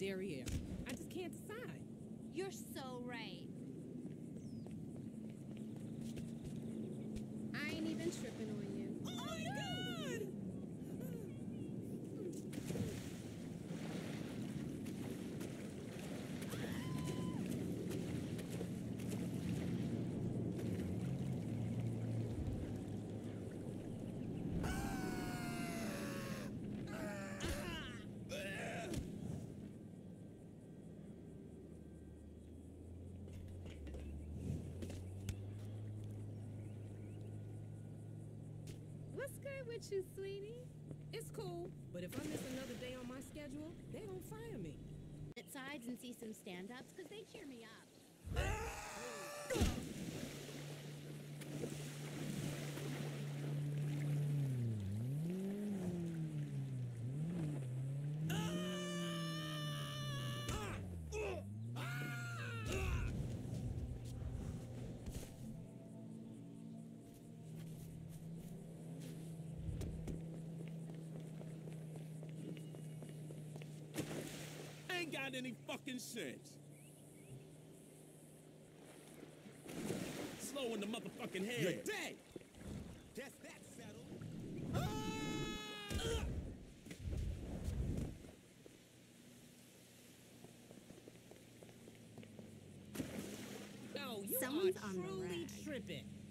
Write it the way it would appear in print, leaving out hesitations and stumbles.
derriere. I just can't decide. You're so right. I ain't even tripping on you. Oh my God! What's good with you, sweetie? It's cool, but if I miss another day on my schedule, they don't fire me. At sides and see some stand-ups, because they cheer me up. Ain't got any fucking sense. Slow in the motherfucking head. You're dead! Guess that's settled. No, you Someone's are on the truly rag. tripping.